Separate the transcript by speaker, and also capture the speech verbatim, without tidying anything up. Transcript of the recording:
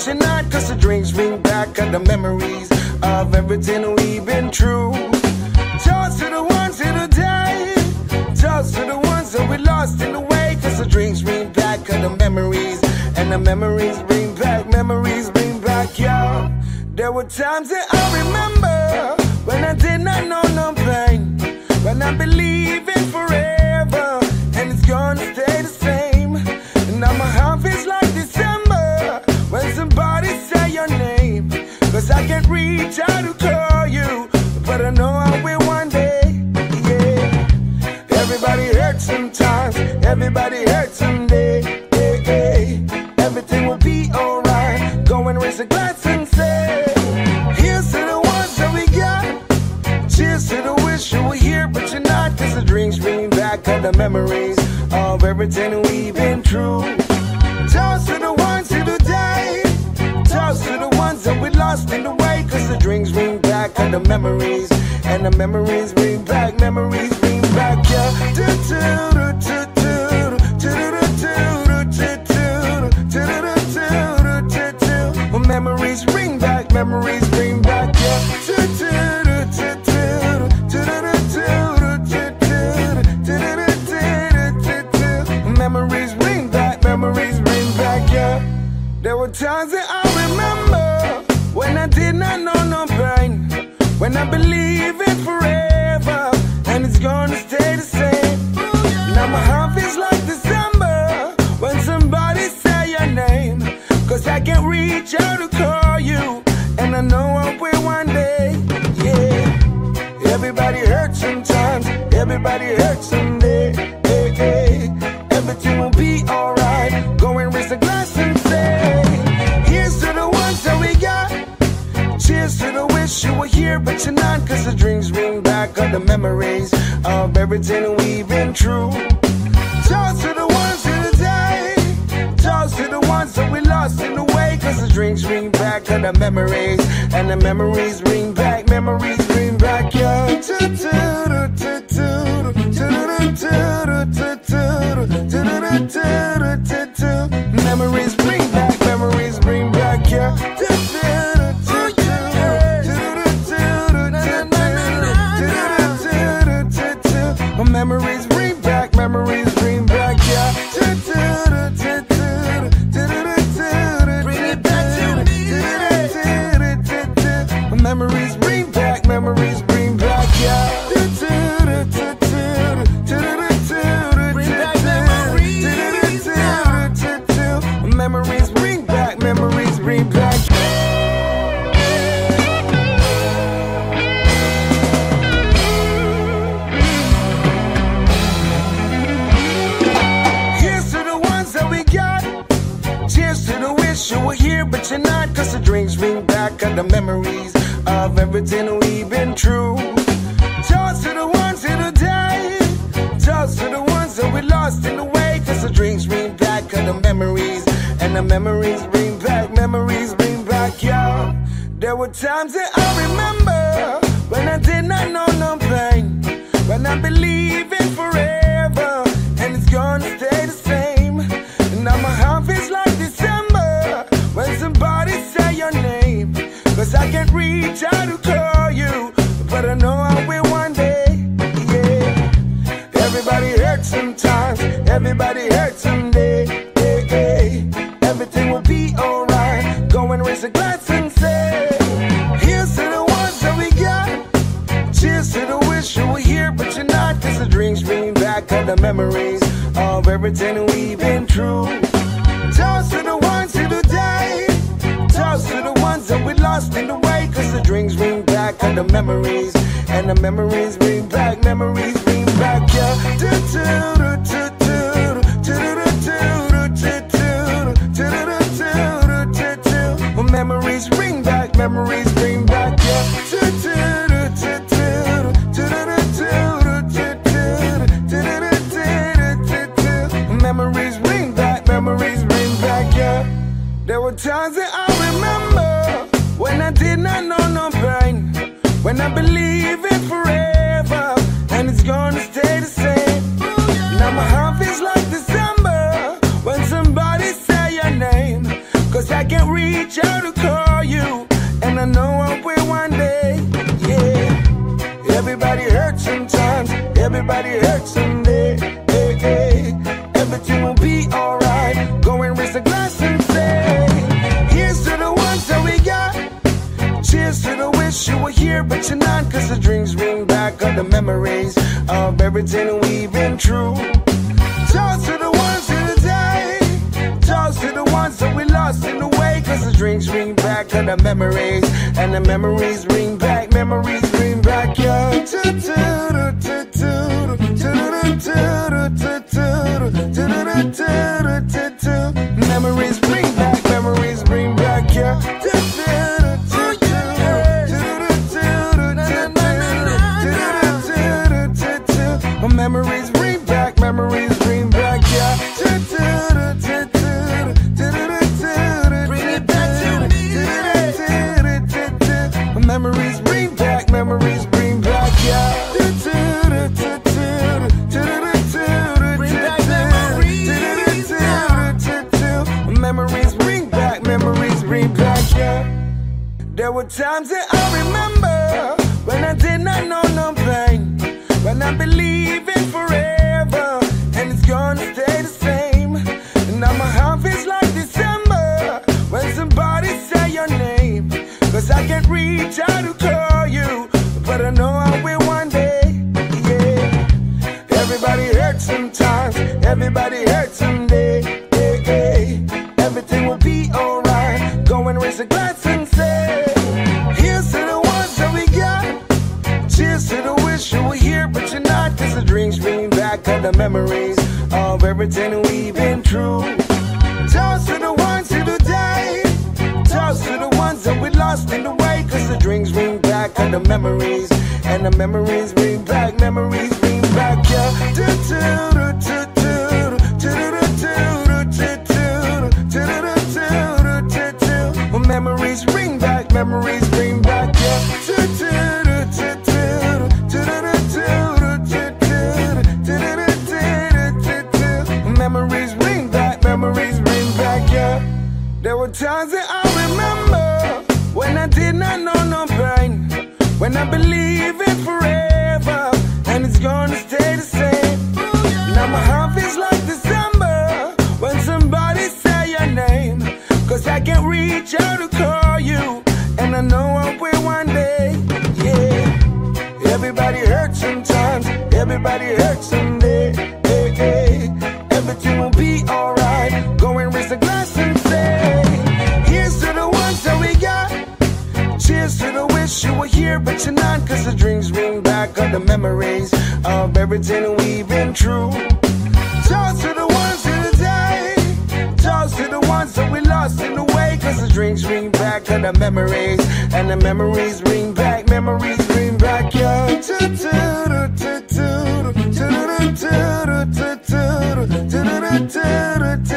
Speaker 1: you're not, cause the dreams bring back all the memories of everything we've been through. Toast to the ones who died, toast to the ones that we lost in the way, cause the dreams bring back all the memories, and the memories bring back, memories bring back, yo. There were times that I remember when I did not know no pain, when I believe in forever, and it's gonna stay the same. And now my heart feels like December when somebody say your name, cause I can't reach out to call you, but I know I will one day, yeah. Everybody hurts sometimes, everybody hurts someday, hey, hey. Everything will be alright, go and raise a glass and say, here's to the ones that we got, cheers to the wish you were here but you're not, cause the dreams bring back all the memories of everything we've been through. Toast to the ones who died, toast to the ones that we lost in the way, cause the dreams bring back all the memories, and the memories bring back, memories bring back, yeah. Do, do, do, do, do, do, do, do, do, do. Memories bring back, memories bring back, yeah. Do, do, do, do, do, do, do, do. Memories bring back, memories bring back, yeah. There were times that I remember when I did not know no pain, when I believe in forever, and it's gonna stay the same. Now my heart feels like December when somebody say your name, cause I can't reach out to call you, and I know I will one day, yeah. Everybody hurts sometimes, everybody hurts someday, hey, hey. Everything will be alright, go and raise a glass and say, here's to the ones that we got, cheers to the wish you were here but you're not, cause the dreams bring back all the memories of everything we've been through. Toast to the ones who died, toast to the ones that we lost in the way, cause the dreams bring back all the memories, and the memories bring back, memories bring back, yeah. Memories bring back, memories bring back, yeah. Memories bring back, memories bring back, yeah. Bring it back to me. Memories bring back, memories bring back, yeah. Bring back memories. Memories bring back, memories bring back. You were here but you're not, cause the dreams bring back all the memories of everything we've been through. Toast to the ones who died, toast to the ones that we lost in the way, cause the dreams bring back all the memories, and the memories bring back, memories bring back, yo. There were times that I remember when I did not know no pain, when I believe in forever, and it's gonna stay the same. And now my heart feels like December when somebody say your name, cause I can't reach out to call you, but I know I will one day, yeah. Everybody hurts sometimes, everybody hurts someday, hey, hey. Everything will be alright, go and raise a glass and say, here's to the ones that we got, cheers to the wish you were here but you're not, cause the dreams bring back all the memories of everything we've been through. Toast to the ones who died, toast to the ones that we lost in the way, cause the dreams bring back all the memories, and the memories bring back, memories bring back, yeah. Do, do, do, do, do, do, do, memories bring back, memories bring back, yeah. Do, do, do, do, do, memories bring back, memories bring back, yeah. There were times that I remember when I did not know no pain, when I believe in forever, and it's gonna stay the same. Now my heart feels like December when somebody say your name, cause I can't reach reach out to call you, and I know I will one day. Yeah, everybody hurts sometimes, everybody hurts someday. Hey, hey. Everything will be alright. Go and raise a glass and say, here's to the ones that we got. Cheers to the wish you were here, but you're not. Cause the drinks bring back all the memories of everything we've been through. Toast to the ones who died. Toast to the ones that we lost in the way. Cause the drinks bring back all the memories, and the memories bring back, memories bring back your memories bring back, memories bring back your memories bring back, memories bring back, yeah. Bring it back to me. Memories bring back, memories bring back, yeah. Bring back memories. Memories bring back, memories bring back, yeah. There were times that I remember when I did not know no pain, when I believe in forever, and it's gonna stay the same. And now my heart feels like December when somebody say your name. Cause I can't reach out to call you, but I know I will one day. Yeah, everybody hurts sometimes, everybody hurts someday. Hey, hey. Everything will be alright. Go and raise a glass and say, here's to the ones that we got. Cheers to the wish you were here, but you're not. Cause the drinks bring back all the memories of everything we've been through. Toast to the ones who died. Toast to the ones that we lost in the way. Cause the drinks bring back all the memories, and the memories bring back, memories bring back, yeah. Do, do, do, do, do, do, memories bring back, memories bring back, yeah. Memories bring back, memories bring back, yeah. There were times that I remember when I did not know no pain, when I believe in forever, and it's gonna stay the same. Now my heart feels like December when somebody say your name. Cause I can't reach out to call you, and I know I will one day. Yeah, everybody hurts sometimes, everybody hurts someday. Hey, hey. Everything will be alright. Go and raise a glass and say, here's to the ones that we got. Cheers to the wish you were here, but you're not. Cause the drinks bring back all the memories of everything we've been through. Toast to the ones who died. Toast to the ones that we lost in the way. Cause the drinks bring back all the memories, and the memories bring back, memories bring back, yeah. Do, do, do, do, do, do, do, do, do, do, do, do, do, do, do, do.